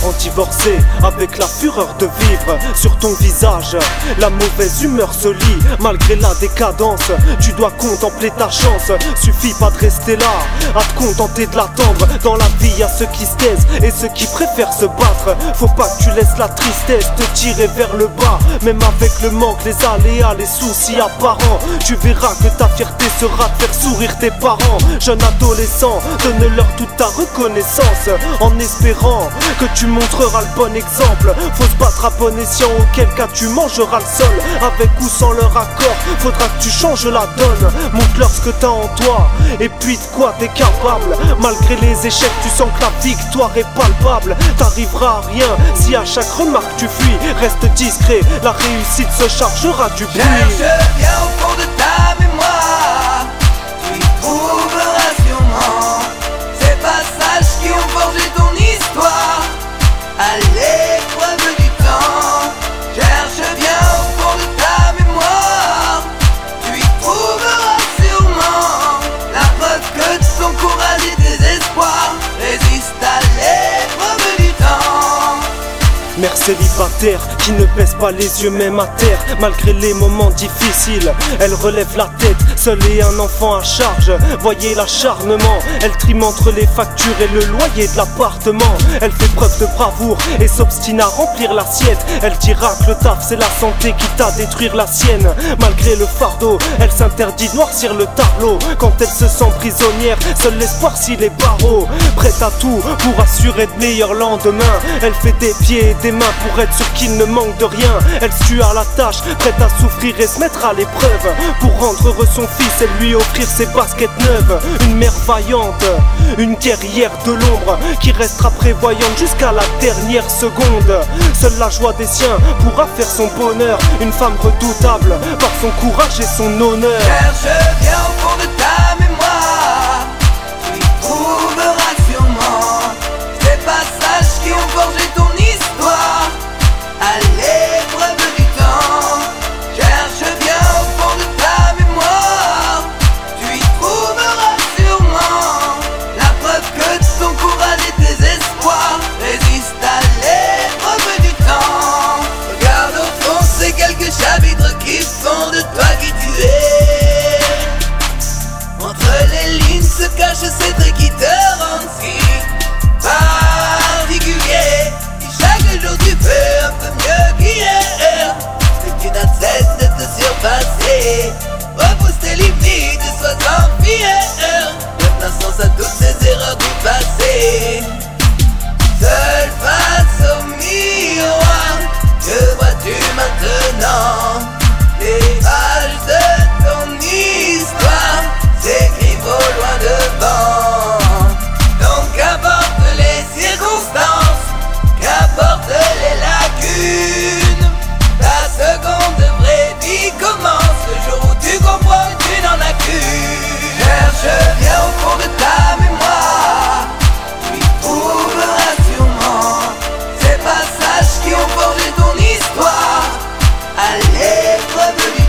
parents divorcés, avec la fureur de vivre sur ton visage. La mauvaise humeur se lit, malgré la décadence. Tu dois contempler ta chance, suffit pas de rester là, à te contenter de l'attendre. Dans la vie y'a ceux qui se taisent et ceux qui préfèrent se battre. Faut pas que tu laisses la tristesse te tirer vers le bas. Même avec le manque, les aléas, les soucis apparents, tu verras que ta fierté sera de faire sourire tes parents. Jeune adolescent, donne-leur toute ta reconnaissance, en espérant que tu montreras le bon exemple. Faut se battre à bon escient, auquel cas tu mangeras le sol. Avec ou sans leur accord, faudra que tu changes la donne. Montre-leur ce que t'as en toi, et puis de quoi t'es capable. Malgré les échecs, tu sens que la victoire est palpable. T'arriveras à rien si à chaque remarque tu fuis. Reste discret, la réussite se chargera du bruit. Cherche bien au fond de ta mémoire, tu y trouveras sûrement ces passages qui ont forgé ton histoire à l'épreuve du temps. Cherche bien au fond de ta mémoire, tu y trouveras sûrement la preuve que de son courage et tes espoirs résistent à l'épreuve du temps. Mère célibataire qui ne baisse pas les yeux même à terre. Malgré les moments difficiles, elle relève la tête, seule et un enfant à charge. Voyez l'acharnement, elle trime entre les factures et le loyer de l'appartement. Elle fait preuve de bravoure et s'obstine à remplir l'assiette. Elle dira que le taf c'est la santé qui t'a détruire la sienne. Malgré le fardeau, elle s'interdit de noircir le tableau. Quand elle se sent prisonnière, seul l'espoir s'il est barreau. Prête à tout pour assurer de meilleurs lendemains. Elle fait des pieds et des mains pour être sûre qu'il ne manque de rien. Elle se tue à la tâche, prête à souffrir et se mettre à l'épreuve pour rendre heureux son fils et lui offrir ses baskets neuves. Une mère vaillante, une guerrière de l'ombre qui restera prévoyante jusqu'à la dernière seconde. Seule la joie des siens pourra faire son bonheur. Une femme redoutable par son courage et son honneur. Cherche bien au fond de ta mémoire, tu y trouveras sûrement ces passages qui ont forgé ton histoire à l'épreuve du temps. Cherche bien au fond de ta mémoire, tu y trouveras sûrement la preuve que de son courage et tes espoirs résistent à l'épreuve du temps. Regarde au fond ces quelques chapitres qui font de toi qui tu es. Entre les lignes se cache ces traits qui te rendent si particulier. Si chaque jour tu fais un peu mieux qu'hier, que tu n'as cesse de te surpasser. Repousse tes limites et sois en fier. Donne un sens à toutes ces erreurs du passé. Seul face au miroir, que vois-tu maintenant? Les pages de ton histoire s'écrivent au loin devant. Donc qu'importe les circonstances, qu'importe les lacunes, ta seconde vraie vie commence le jour où tu comprends que tu n'en as qu'une. Cherche bien au fond de ta mémoire, tu y trouveras sûrement ces passages qui ont forgé ton histoire à l'épreuve du